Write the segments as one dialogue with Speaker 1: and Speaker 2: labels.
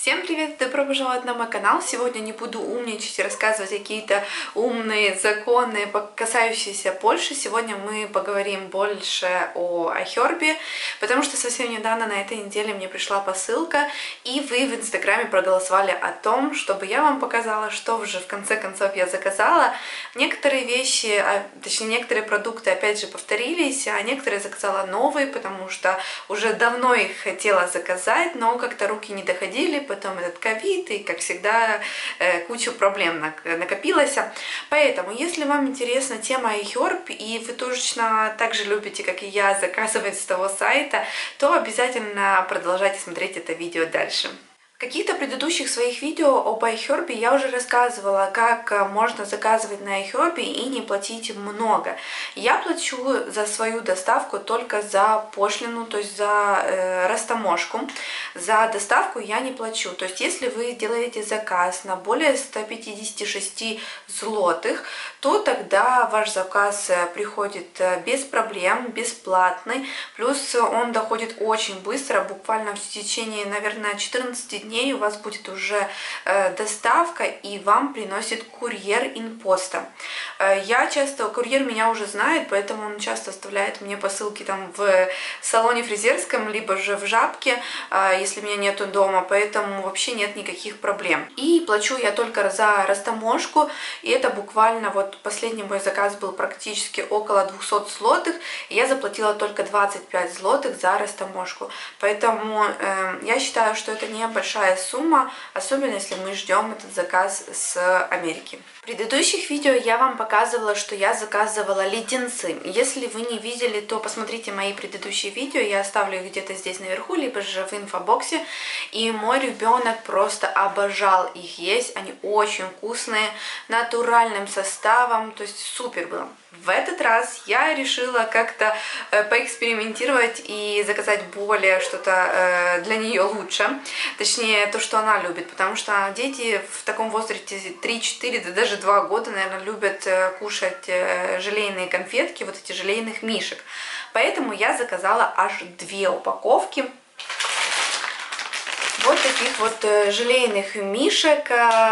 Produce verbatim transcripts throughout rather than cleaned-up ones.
Speaker 1: Всем привет! Добро пожаловать на мой канал! Сегодня не буду умничать и рассказывать какие-то умные законы, касающиеся Польши. Сегодня мы поговорим больше о iHerb, потому что совсем недавно на этой неделе мне пришла посылка, и вы в инстаграме проголосовали о том, чтобы я вам показала, что же в конце концов я заказала. Некоторые вещи, а, точнее некоторые продукты опять же повторились, а некоторые заказала новые, потому что уже давно их хотела заказать, но как-то руки не доходили. Потом этот ковид, и, как всегда, кучу проблем накопилось. Поэтому, если вам интересна тема iHerb, и вы точно так же любите, как и я, заказывать с того сайта, то обязательно продолжайте смотреть это видео дальше. В каких-то предыдущих своих видео об iHerb я уже рассказывала, как можно заказывать на iHerb и не платить много. Я плачу за свою доставку только за пошлину, то есть за э, растаможку. За доставку я не плачу. То есть если вы делаете заказ на более ста пятидесяти шести злотых, то тогда ваш заказ приходит без проблем, бесплатный. Плюс он доходит очень быстро, буквально в течение, наверное, четырнадцати дней у вас будет уже э, доставка, и вам приносит курьер инпоста. Э, я часто, курьер меня уже знает, поэтому он часто оставляет мне посылки там в салоне фрезерском, либо же в Жабке, э, если меня нету дома, поэтому вообще нет никаких проблем. И плачу я только за растаможку, и это буквально, вот последний мой заказ был практически около двухсот злотых, и я заплатила только двадцать пять злотых за растаможку. Поэтому э, я считаю, что это небольшая сумма, особенно если мы ждем этот заказ с Америки. В предыдущих видео я вам показывала, что я заказывала леденцы. Если вы не видели, то посмотрите мои предыдущие видео, я оставлю их где-то здесь наверху, либо же в инфобоксе. И мой ребенок просто обожал их есть, они очень вкусные, натуральным составом, то есть супер было. В этот раз я решила как-то э, поэкспериментировать и заказать более что-то э, для нее лучше, точнее то, что она любит, потому что дети в таком возрасте три-четыре, да даже два года, наверное, любят э, кушать э, желейные конфетки, вот эти желейных мишек. Поэтому я заказала аж две упаковки вот таких вот желейных мишек.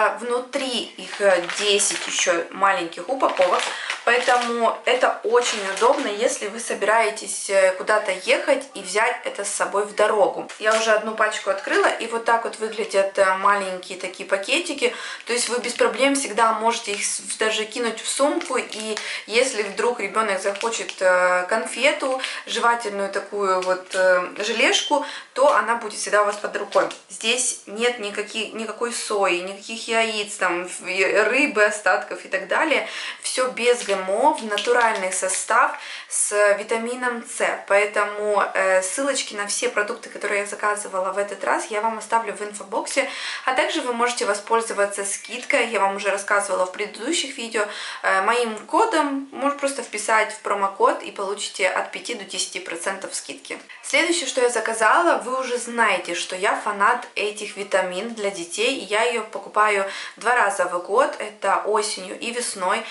Speaker 1: Внутри их десять еще маленьких упаковок. Поэтому это очень удобно, если вы собираетесь куда-то ехать и взять это с собой в дорогу. Я уже одну пачку открыла, и вот так вот выглядят маленькие такие пакетики. То есть вы без проблем всегда можете их даже кинуть в сумку, и если вдруг ребенок захочет конфету, жевательную такую вот желешку, то она будет всегда у вас под рукой. Здесь нет никаких, никакой сои, никаких яиц, там, рыбы, остатков и так далее. Все без ГМО, в натуральный состав с витамином С. Поэтому э, ссылочки на все продукты, которые я заказывала в этот раз, я вам оставлю в инфобоксе. А также вы можете воспользоваться скидкой. Я вам уже рассказывала в предыдущих видео. Э, моим кодом можно просто вписать в промокод и получите от пяти до десяти процентов скидки. Следующее, что я заказала, вы уже знаете, что я фанат этих витамин для детей. Я ее покупаю два раза в год, это осенью и весной.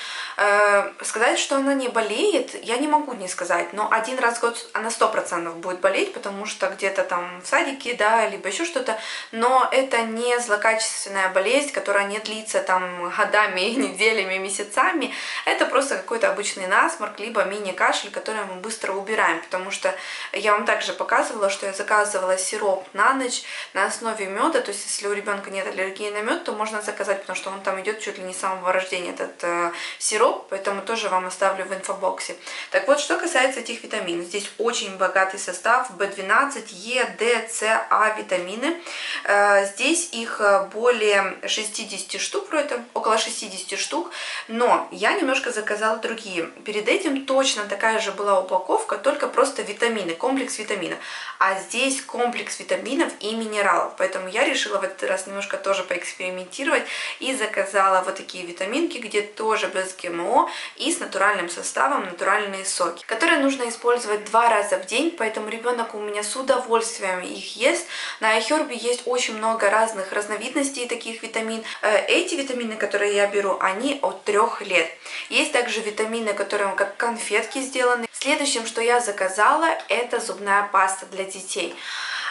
Speaker 1: Э, сказать, что она не болеет, я не могу не сказать, но один раз в год она сто процентов будет болеть, потому что где-то там в садике, да, либо еще что-то, но это не злокачественная болезнь, которая не длится там годами, неделями, месяцами. Это просто какой-то обычный насморк, либо мини-кашель, который мы быстро убираем, потому что я вам также показывала, что я заказывала сироп на ночь на основе меда. То есть если у ребенка нет аллергии на мед, то можно заказать, потому что он там идет чуть ли не с самого рождения, этот э, сироп, поэтому тоже вам оставлю в инфобоксе. Так вот, что касается этих витаминов, здесь очень богатый состав: бэ двенадцать, Е, Д, С, А витамины. Э, здесь их более шестидесяти штук, это около шестидесяти штук, но я немножко заказала другие. Перед этим точно такая же была упаковка, только просто витамины, комплекс витаминов. А здесь комплекс витаминов и минералов, поэтому я решила в этот раз немножко тоже поэкспериментировать и заказала вот такие витаминки, где тоже без ГМО и с натуральным составом, натуральные соки, которые нужно использовать два раза в день, поэтому ребенок у меня с удовольствием их ест. На iHerb есть очень много разных разновидностей таких витамин. Эти витамины, которые я беру, они от трех лет. Есть также витамины, которые как конфетки сделаны. Следующим, что я заказала, это зубная паста для детей.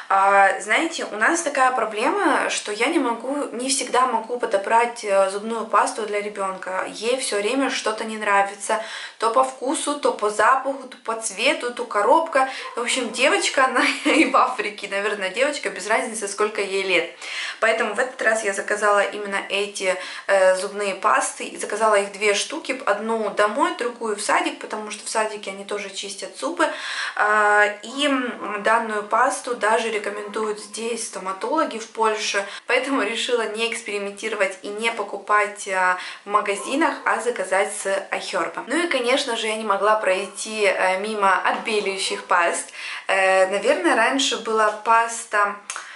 Speaker 1: Знаете, у нас такая проблема, что я не могу, не всегда могу подобрать зубную пасту для ребенка. Ей все время что-то не нравится, то по вкусу, то по запаху, то по цвету, то коробка. В общем, девочка, она и в Африке, наверное, девочка, без разницы, сколько ей лет. Поэтому в этот раз я заказала именно эти э, зубные пасты, и заказала их две штуки, одну домой, другую в садик, потому что в садике они тоже чистят зубы. Э, и данную пасту даже рекомендуют здесь стоматологи в Польше, поэтому решила не экспериментировать и не покупать э, в магазинах, а заказать с iHerb. Ну и, конечно же, я не могла пройти э, мимо отбеливающих паст. Э, наверное, раньше была паста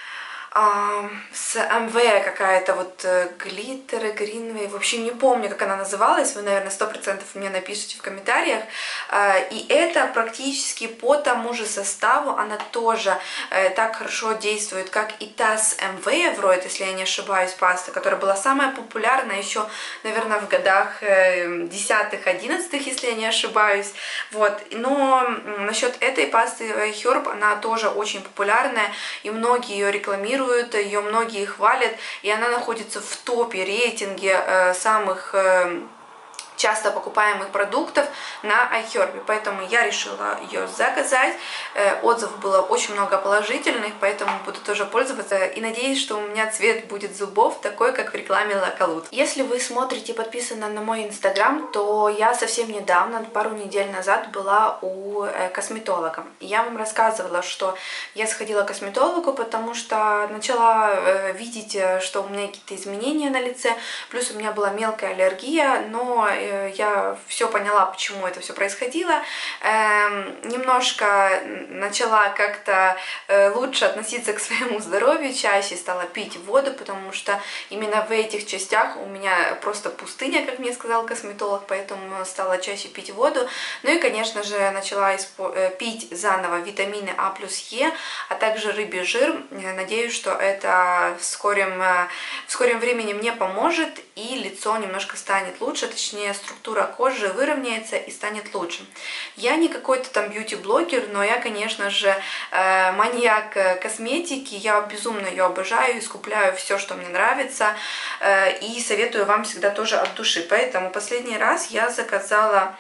Speaker 1: с эм вэ какая-то, вот глиттер, гринвей, в общем, не помню, как она называлась, вы, наверное, сто процентов мне напишите в комментариях. И это практически по тому же составу, она тоже так хорошо действует, как и та с эм вэ Евроид, если я не ошибаюсь, паста, которая была самая популярная еще, наверное, в годах десятых-одиннадцатых, если я не ошибаюсь. Вот. Но насчет этой пасты iHerb, она тоже очень популярная, и многие ее рекламируют, ее многие хвалят, и она находится в топе рейтинге э, самых э, часто покупаемых продуктов на iHerb, поэтому я решила ее заказать. Отзывов было очень много положительных, поэтому буду тоже пользоваться и надеюсь, что у меня цвет будет зубов такой, как в рекламе Лакалут. Если вы смотрите и подписаны на мой инстаграм, то я совсем недавно, пару недель назад, была у косметолога. Я вам рассказывала, что я сходила к косметологу, потому что начала видеть, что у меня какие-то изменения на лице, плюс у меня была мелкая аллергия, но я все поняла, почему это все происходило. Эм, немножко начала как-то э, лучше относиться к своему здоровью, чаще стала пить воду, потому что именно в этих частях у меня просто пустыня, как мне сказал косметолог, поэтому стала чаще пить воду. Ну и, конечно же, начала пить заново витамины А плюс Е, а также рыбий жир. Надеюсь, что это в скором, в скором времени мне поможет, и лицо немножко станет лучше, точнее, структура кожи выровняется и станет лучше. Я не какой-то там бьюти-блогер, но я, конечно же, э, маньяк косметики, я безумно ее обожаю, искупляю все, что мне нравится, э, и советую вам всегда тоже от души. Поэтому последний раз я заказала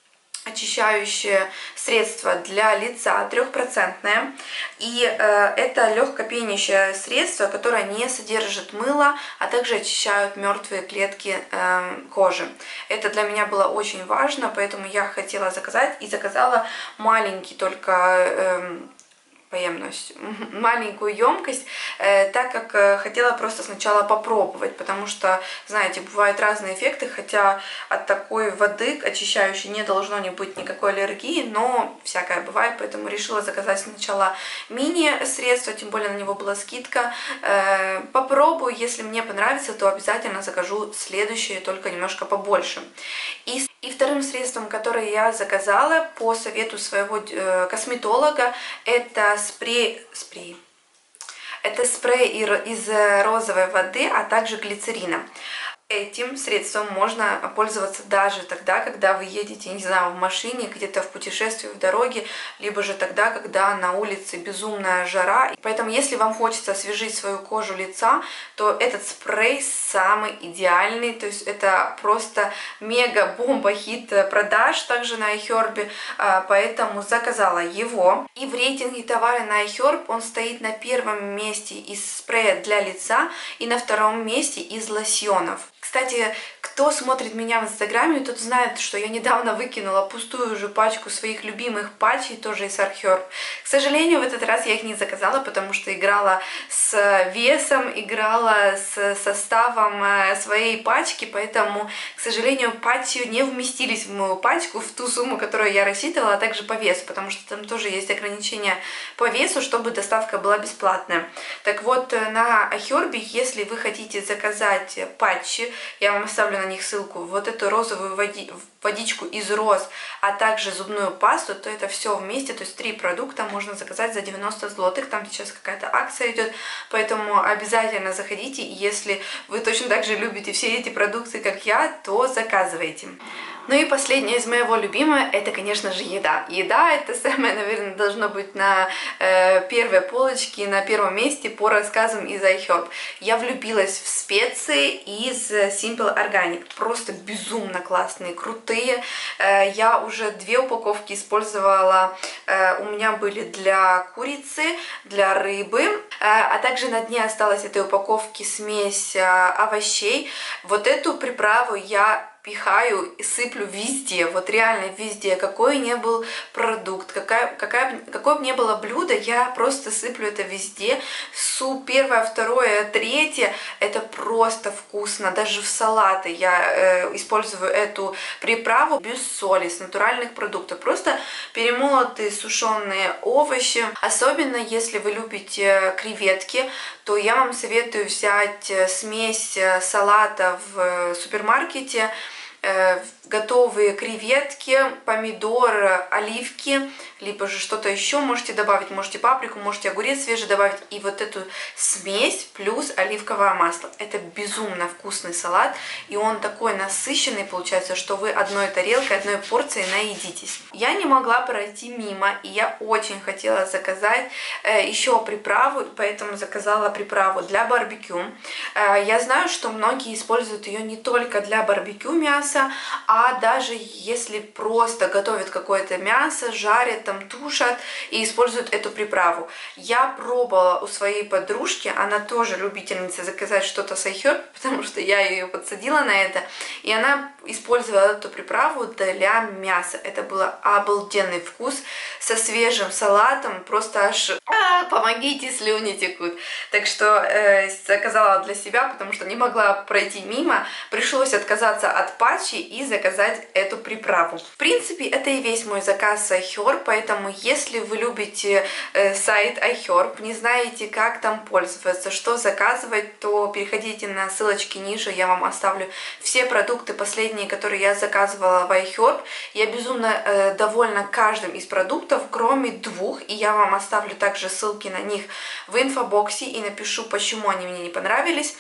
Speaker 1: очищающее средство для лица трехпроцентное, и э, это легко пенящее средство, которое не содержит мыла, а также очищают мертвые клетки э, кожи. Это для меня было очень важно, поэтому я хотела заказать и заказала маленький только э, поемность, маленькую емкость, э, так как э, хотела просто сначала попробовать, потому что, знаете, бывают разные эффекты, хотя от такой воды очищающей не должно не быть никакой аллергии, но всякое бывает, поэтому решила заказать сначала мини-средство, тем более на него была скидка. Э, попробую, если мне понравится, то обязательно закажу следующее, только немножко побольше. И, и вторым средством, которое я заказала по совету своего э, косметолога, это спрей, спрей. Это спрей из розовой воды, а также глицерина. Этим средством можно пользоваться даже тогда, когда вы едете, не знаю, в машине, где-то в путешествии, в дороге, либо же тогда, когда на улице безумная жара. Поэтому, если вам хочется освежить свою кожу лица, то этот спрей самый идеальный. То есть это просто мега-бомба, хит продаж также на iHerb, поэтому заказала его. И в рейтинге товара на iHerb он стоит на первом месте из спрея для лица и на втором месте из лосьонов. Кстати, кто смотрит меня в инстаграме, тот знает, что я недавно выкинула пустую уже пачку своих любимых патчей, тоже из iHerb. К сожалению, в этот раз я их не заказала, потому что играла с весом, играла с составом своей пачки, поэтому, к сожалению, патчи не вместились в мою пачку, в ту сумму, которую я рассчитывала, а также по весу, потому что там тоже есть ограничения по весу, чтобы доставка была бесплатная. Так вот, на iHerb, если вы хотите заказать патчи, я вам оставлю на них ссылку, вот эту розовую води... водичку из роз, а также зубную пасту, то это все вместе, то есть три продукта можно заказать за девяносто злотых, там сейчас какая-то акция идет, поэтому обязательно заходите, и если вы точно так же любите все эти продукты, как я, то заказывайте. Ну и последнее из моего любимого, это, конечно же, еда. Еда это самое, наверное, должно быть на э, первой полочке, на первом месте по рассказам из iHerb. Я влюбилась в специи из Simple Organic, просто безумно классные, крутые. Э, я уже две упаковки использовала, э, у меня были для курицы, для рыбы, э, а также на дне осталась этой упаковки смесь э, овощей. Вот эту приправу я пихаю и сыплю везде, вот реально везде, какой ни был продукт, какая, какая, какое бы ни было блюдо, я просто сыплю это везде. Суп первое, второе, третье, это просто вкусно, даже в салаты я э, использую эту приправу без соли, с натуральных продуктов, просто перемолотые сушеные овощи, особенно если вы любите креветки, то я вам советую взять смесь салата в супермаркете, готовые креветки, помидор, оливки, либо же что-то еще можете добавить, можете паприку, можете огурец свежий добавить, и вот эту смесь плюс оливковое масло. Это безумно вкусный салат, и он такой насыщенный получается, что вы одной тарелкой, одной порцией наедитесь. Я не могла пройти мимо, и я очень хотела заказать э, еще приправу, поэтому заказала приправу для барбекю. Э, я знаю, что многие используют ее не только для барбекю мяса, а даже если просто готовят какое-то мясо, жарят, там тушат и используют эту приправу. Я пробовала у своей подружки, она тоже любительница заказать что-то с iHerb, потому что я ее подсадила на это, и она использовала эту приправу для мяса. Это был обалденный вкус со свежим салатом, просто аж а, помогите, слюни текут. Так что э, заказала для себя, потому что не могла пройти мимо, пришлось отказаться от патчи и заказать эту приправу. В принципе, это и весь мой заказ с iHerb, поэтому если вы любите э, сайт iHerb, не знаете, как там пользоваться, что заказывать, то переходите на ссылочки ниже, я вам оставлю все продукты последние, которые я заказывала в iHerb. Я безумно э, довольна каждым из продуктов, кроме двух, и я вам оставлю также ссылки на них в инфобоксе и напишу, почему они мне не понравились.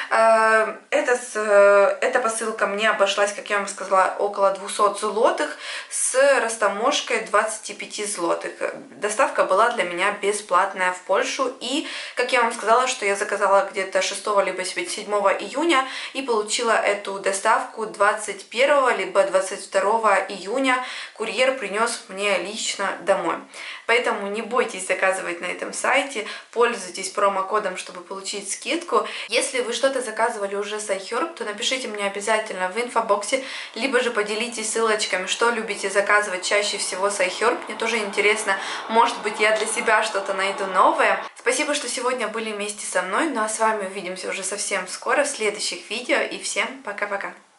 Speaker 1: Э, эта, э, эта посылка мне обошлась, как я вам сказала, около двухсот злотых с растаможкой двадцати пяти злотых. Доставка была для меня бесплатная в Польшу, и, как я вам сказала, что я заказала где-то шестого либо седьмого июня и получила эту доставку двадцать первого либо двадцать второго июня. Курьер принес мне лично домой. Поэтому не бойтесь заказывать на этом сайте, пользуйтесь промокодом, чтобы получить скидку. Если вы что-то заказывали уже с iHerb, то напишите мне обязательно в инфобоксе, либо же поделитесь ссылочками, что любите заказывать чаще всего с iHerb. Мне тоже интересно, может быть, я для себя что-то найду новое. Спасибо, что сегодня были вместе со мной, ну а с вами увидимся уже совсем скоро в следующих видео, и всем пока-пока!